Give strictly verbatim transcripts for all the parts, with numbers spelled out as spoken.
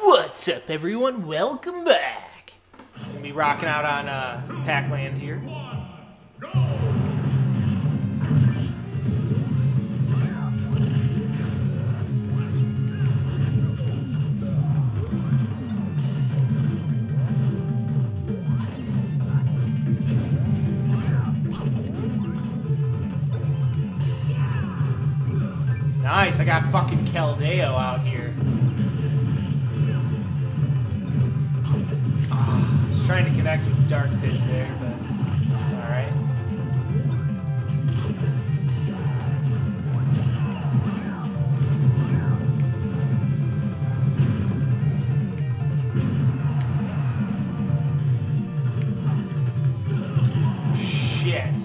What's up, everyone? Welcome back. Gonna be rocking out on uh, Pac-Land here. Nice, I got fucking Keldeo out here. Oh, I was trying to connect with Dark Pit there, but it's alright. Shit.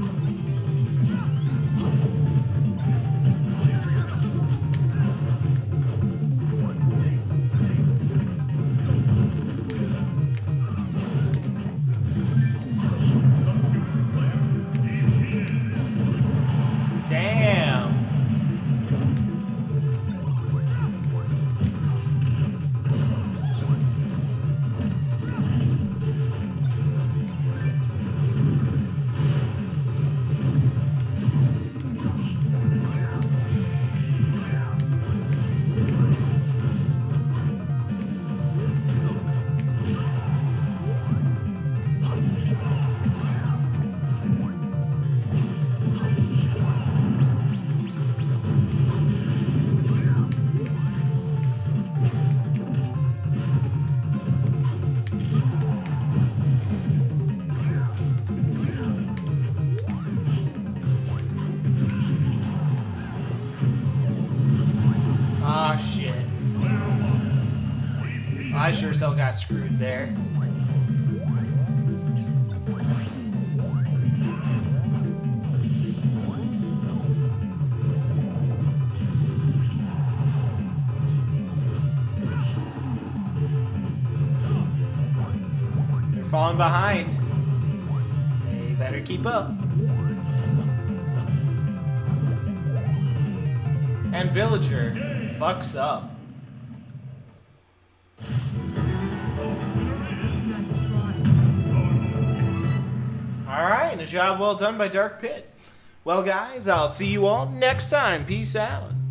Ah, shit. I sure as hell got screwed there. They're falling behind. They better keep up. And Villager fucks up. Alright, a job well done by Dark Pit. Well, guys, I'll see you all next time. Peace out.